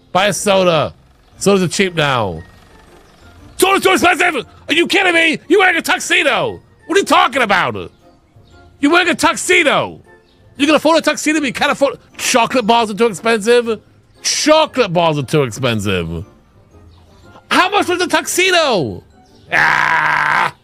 Buy a soda. Sodas are cheap now. Soda's too expensive! Are you kidding me? You're wearing a tuxedo! What are you talking about? You're wearing a tuxedo! You can afford a tuxedo, but you can't afford... Chocolate bars are too expensive? Chocolate bars are too expensive. How much was the tuxedo? Ah!